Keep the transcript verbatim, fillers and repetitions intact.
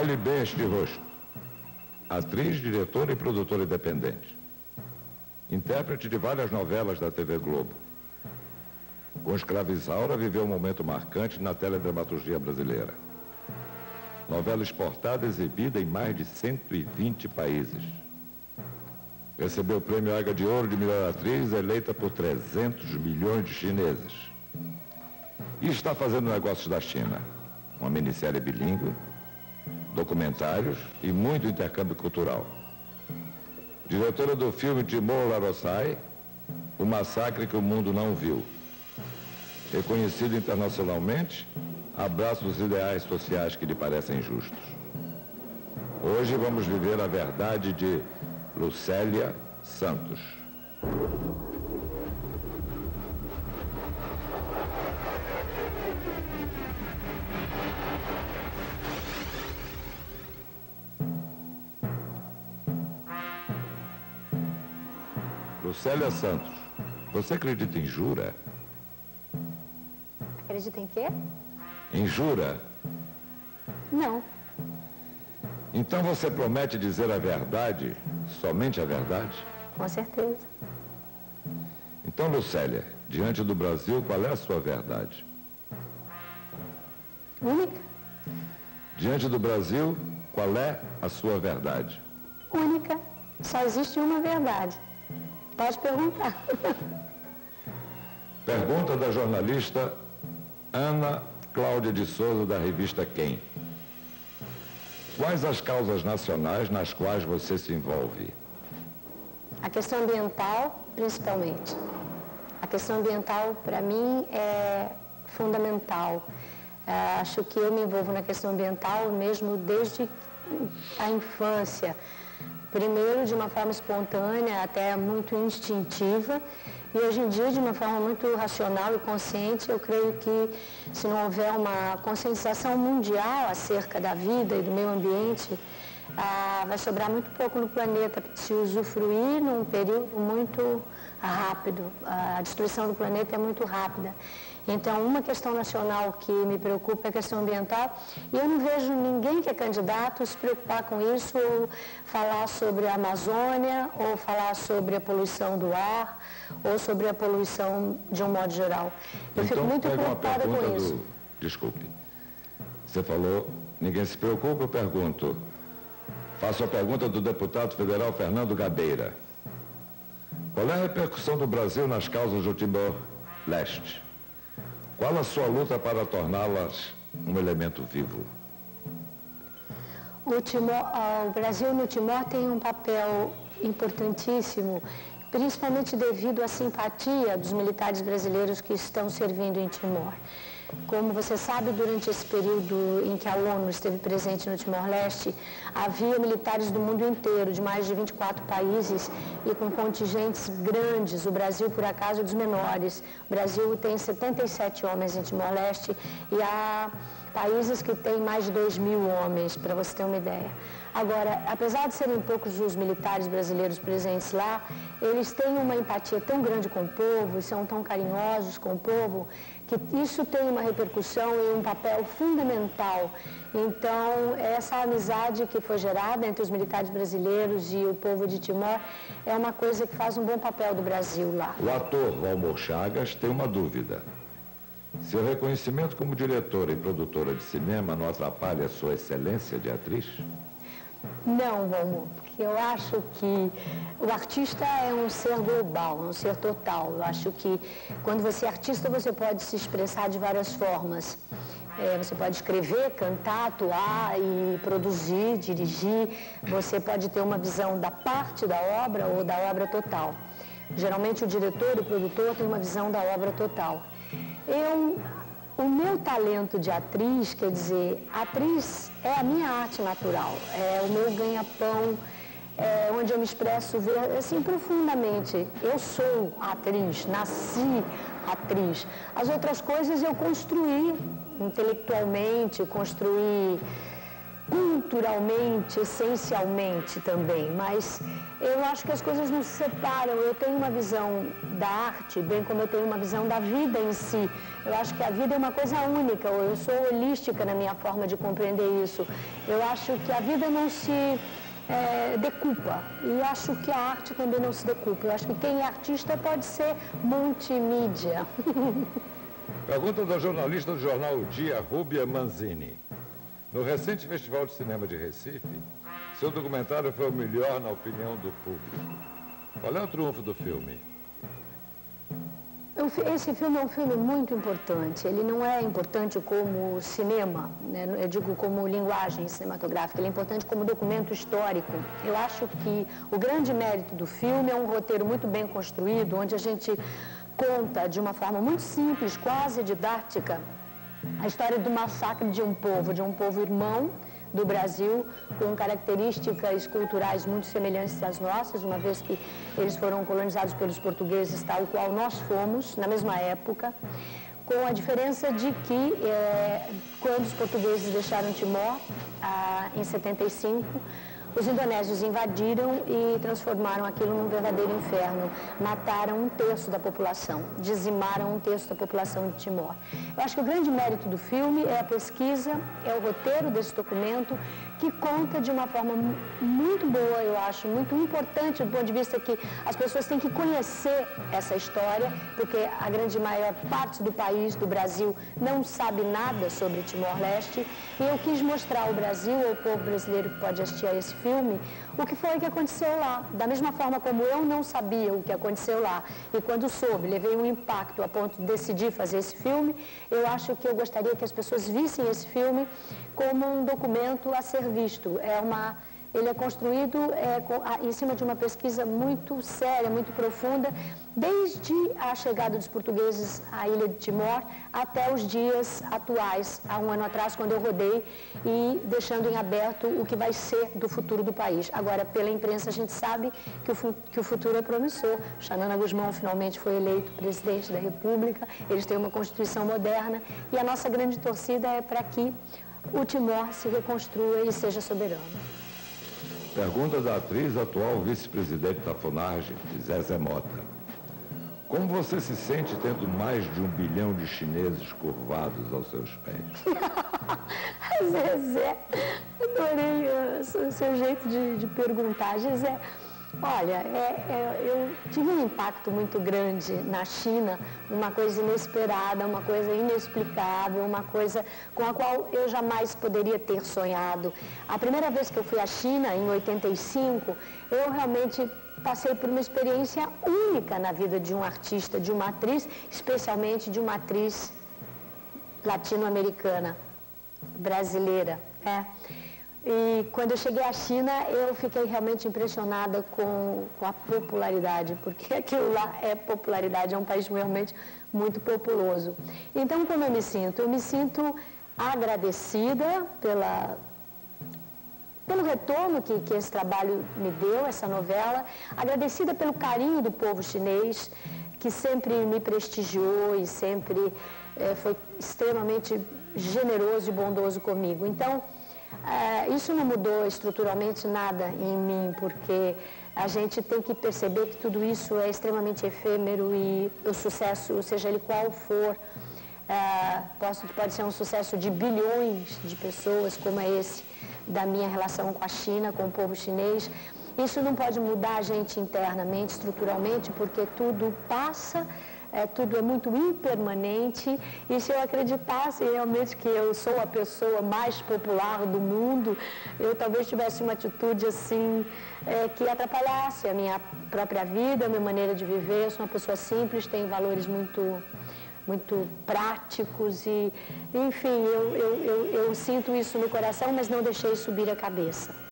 Olhe bem este rosto. Atriz, diretora e produtora independente. Intérprete de várias novelas da T V Globo. Com Escravizaura viveu um momento marcante na teledramaturgia brasileira. Novela exportada e exibida em mais de cento e vinte países. Recebeu o prêmio Águia de Ouro de melhor atriz, eleita por trezentos milhões de chineses. E está fazendo negócios da China. Uma minissérie bilíngue, documentários e muito intercâmbio cultural. Diretora do filme Timor Larossai, O Massacre que o Mundo Não Viu. Reconhecido internacionalmente, abraça os ideais sociais que lhe parecem justos. Hoje vamos viver a verdade de Lucélia Santos. Lucélia Santos, você acredita em jura? Acredita em quê? Em jura? Não. Então você promete dizer a verdade, somente a verdade? Com certeza. Então, Lucélia, diante do Brasil, qual é a sua verdade? Única. Diante do Brasil, qual é a sua verdade? Única. Só existe uma verdade. Pode perguntar. Pergunta da jornalista Ana Cláudia de Souza, da revista Quem. Quais as causas nacionais nas quais você se envolve? A questão ambiental, principalmente. A questão ambiental, para mim, é fundamental. É, acho que eu me envolvo na questão ambiental mesmo desde a infância. Primeiro, de uma forma espontânea, até muito instintiva, e hoje em dia, de uma forma muito racional e consciente. Eu creio que, se não houver uma conscientização mundial acerca da vida e do meio ambiente, ah, vai sobrar muito pouco no planeta para se usufruir num período muito rápido. A destruição do planeta é muito rápida. Então, uma questão nacional que me preocupa é a questão ambiental, e eu não vejo ninguém que é candidato se preocupar com isso, ou falar sobre a Amazônia, ou falar sobre a poluição do ar, ou sobre a poluição de um modo geral. Eu então, fico muito preocupada com isso. Do... Desculpe. Você falou, ninguém se preocupa, eu pergunto. Faço a pergunta do deputado federal Fernando Gabeira. Qual é a repercussão do Brasil nas causas do Timor-Leste? Qual a sua luta para torná-las um elemento vivo? O, Timor, o Brasil no Timor tem um papel importantíssimo, principalmente devido à simpatia dos militares brasileiros que estão servindo em Timor. Como você sabe, durante esse período em que a ONU esteve presente no Timor-Leste, havia militares do mundo inteiro, de mais de vinte e quatro países, e com contingentes grandes. O Brasil, por acaso, é dos menores. O Brasil tem setenta e sete homens em Timor-Leste, e há países que têm mais de dois mil homens, para você ter uma ideia. Agora, apesar de serem poucos os militares brasileiros presentes lá, eles têm uma empatia tão grande com o povo, e são tão carinhosos com o povo, que isso tem uma repercussão e um papel fundamental. Então, essa amizade que foi gerada entre os militares brasileiros e o povo de Timor é uma coisa que faz um bom papel do Brasil lá. O ator Valmor Chagas tem uma dúvida. Seu reconhecimento como diretora e produtora de cinema não atrapalha a sua excelência de atriz? Não, Valmor, porque eu acho que o artista é um ser global, é um ser total. Eu acho que quando você é artista, você pode se expressar de várias formas. É, você pode escrever, cantar, atuar e produzir, dirigir. Você pode ter uma visão da parte da obra ou da obra total. Geralmente o diretor e o produtor têm uma visão da obra total. Eu... O meu talento de atriz, quer dizer, atriz é a minha arte natural, é o meu ganha-pão, é onde eu me expresso assim profundamente. Eu sou atriz, nasci atriz. As outras coisas eu construí intelectualmente, construí culturalmente, essencialmente também, mas eu acho que as coisas não se separam. Eu tenho uma visão da arte, bem como eu tenho uma visão da vida em si. Eu acho que a vida é uma coisa única, eu sou holística na minha forma de compreender isso. Eu acho que a vida não se é, decupa, e acho que a arte também não se decupa. Eu acho que quem é artista pode ser multimídia. Pergunta da jornalista do jornal O Dia, Rúbia Manzini. No recente Festival de Cinema de Recife, seu documentário foi o melhor na opinião do público. Qual é o triunfo do filme? Esse filme é um filme muito importante. Ele não é importante como cinema, né? Eu digo como linguagem cinematográfica, ele é importante como documento histórico. Eu acho que o grande mérito do filme é um roteiro muito bem construído, onde a gente conta de uma forma muito simples, quase didática, a história do massacre de um povo, de um povo irmão do Brasil, com características culturais muito semelhantes às nossas, uma vez que eles foram colonizados pelos portugueses, tal qual nós fomos, na mesma época, com a diferença de que, é, quando os portugueses deixaram Timor, ah, em setenta e cinco, os indonésios invadiram e transformaram aquilo num verdadeiro inferno. Mataram um terço da população, dizimaram um terço da população de Timor. Eu acho que o grande mérito do filme é a pesquisa, é o roteiro desse documento, que conta de uma forma muito boa, eu acho, muito importante do ponto de vista que as pessoas têm que conhecer essa história, porque a grande maior parte do país, do Brasil, não sabe nada sobre Timor-Leste, e eu quis mostrar ao Brasil, ao povo brasileiro que pode assistir a esse filme, o que foi que aconteceu lá. Da mesma forma como eu não sabia o que aconteceu lá, e quando soube, levei um impacto a ponto de decidir fazer esse filme, eu acho que eu gostaria que as pessoas vissem esse filme como um documento a ser visto. É uma, ele é construído é, com, a, em cima de uma pesquisa muito séria, muito profunda, desde a chegada dos portugueses à ilha de Timor até os dias atuais, há um ano atrás, quando eu rodei, e deixando em aberto o que vai ser do futuro do país. Agora, pela imprensa, a gente sabe que o, que o futuro é promissor. Xanana Gusmão finalmente foi eleito presidente da República, eles têm uma Constituição moderna, e a nossa grande torcida é para que o Timor se reconstrua e seja soberano. Pergunta da atriz, atual vice-presidente da FUNARGE, Zezé Mota. Como você se sente tendo mais de um bilhão de chineses curvados aos seus pés? Zezé, adorei o seu jeito de, de perguntar. Zezé, olha, é, é, eu tive um impacto muito grande na China, uma coisa inesperada, uma coisa inexplicável, uma coisa com a qual eu jamais poderia ter sonhado. A primeira vez que eu fui à China, em oitenta e cinco, eu realmente passei por uma experiência única na vida de um artista, de uma atriz, especialmente de uma atriz latino-americana, brasileira, né? E quando eu cheguei à China, eu fiquei realmente impressionada com, com a popularidade, porque aquilo lá é popularidade, é um país realmente muito populoso. Então, como eu me sinto? Eu me sinto agradecida pela, pelo retorno que, que esse trabalho me deu, essa novela, agradecida pelo carinho do povo chinês, que sempre me prestigiou e sempre é, foi extremamente generoso e bondoso comigo. Então, Uh, isso não mudou estruturalmente nada em mim, porque a gente tem que perceber que tudo isso é extremamente efêmero e o sucesso, seja ele qual for, uh, pode, pode ser um sucesso de bilhões de pessoas, como é esse da minha relação com a China, com o povo chinês. Isso não pode mudar a gente internamente, estruturalmente, porque tudo passa. É, tudo é muito impermanente, e se eu acreditasse realmente que eu sou a pessoa mais popular do mundo, eu talvez tivesse uma atitude assim, é, que atrapalhasse a minha própria vida, a minha maneira de viver. Eu sou uma pessoa simples, tenho valores muito, muito práticos e, enfim, eu, eu, eu, eu sinto isso no coração, mas não deixei subir a cabeça.